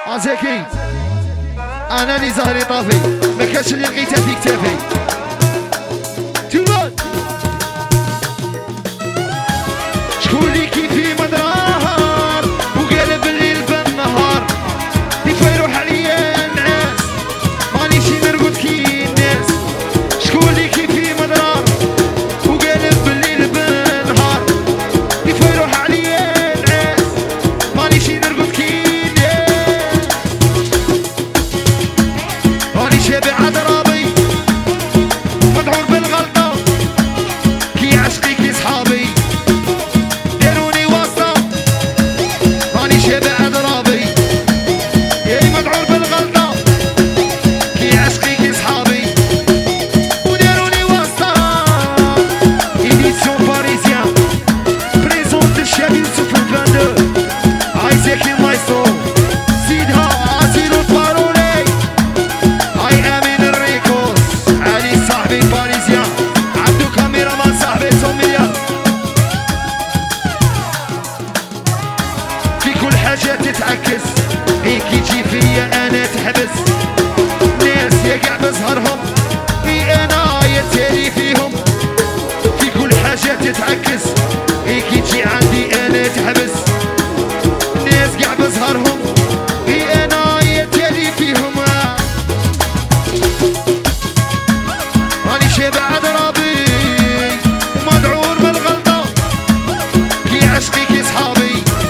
زكي انا اللي زهري طافي ما كانش اللي لقيتها في كتافي تولد شكون اللي كيفي مدرار وقالب الليل بالنهار كيف يروح عليا الناس مانيش نرقد كي الناس شكون اللي كيفي مدرار وقالب بالليل بالنهار كيف يروح عليا الناس مانيش نرقد كي شابع ضرابي مدعور بالغلطة كي عشقي كي صحابي داروني واسطة راني شابع ضرابي يا مدعور بالغلطة كي عشقي كي صحابي وداروني واسطة إديسيون باريزيان بريزونت الشاب يوسف الفاندو عايزك المايسترو سيدها عسيرو البارولي حاجة تتعكس هيك يجي فيا انا تحبس ناس يقع بظهرهم في انا يتالي فيهم في كل حاجة تتعكس هيك يجي عندي انا تحبس ناس قاع بظهرهم في انا يتالي فيهم راني شابع ضرابي ومدعور بالغلطة كي عشقي كي صحابي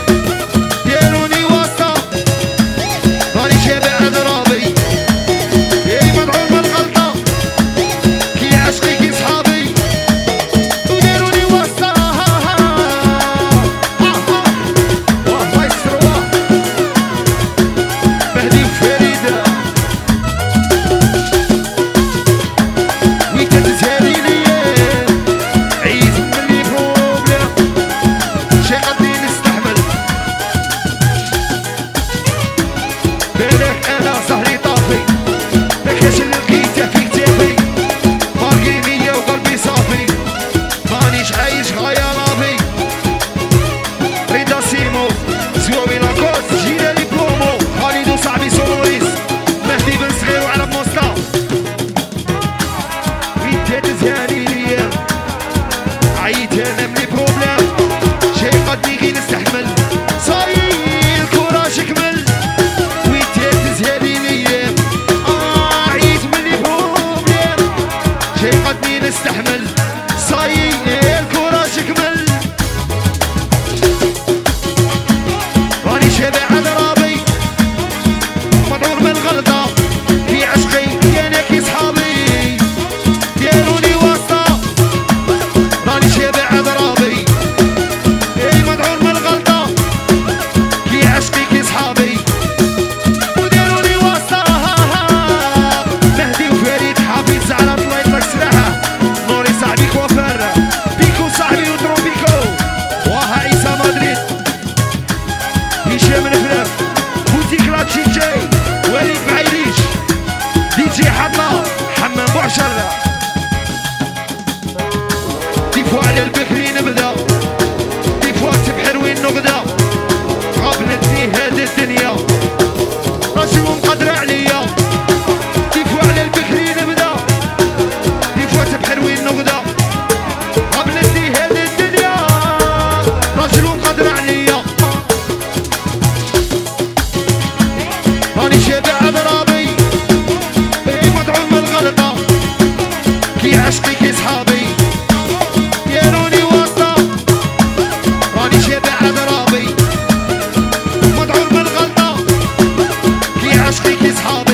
نستحمل صايي الكورة شكمل راني شابع ضرابي مدعور بالغلطة في عشقي كان كي صحابي داروني واسطة راني شابع ضرابي مدعور بالغلطة في عشقي كي صحابي وداروني واسطة مهدي وفريد حافظ على طليطلك سلاحة صاحبي كوافر بيكو صاحبي وتروبيكو وها عيسى مدريد هشام الفلاف بوتيك لاتشي جاي وليد بعيريش دي جي حطة حمام بوعشر ديفوا على البكري نبدا ديفوا تبحر وين نغدا غابلتني هاد الدنيا راسي ومقدر عليا ديفوا على البكري نبدا ديفوا تبحر وين نغدا قبلتني هاد الدنيا راجل ومقدر عليا راني شابع ضرابي مدعوم بالغلطة كي عشقي كي صحابي داروني واسطة راني شابع ضرابي مدعوم بالغلطة كي عشقي كي صحابي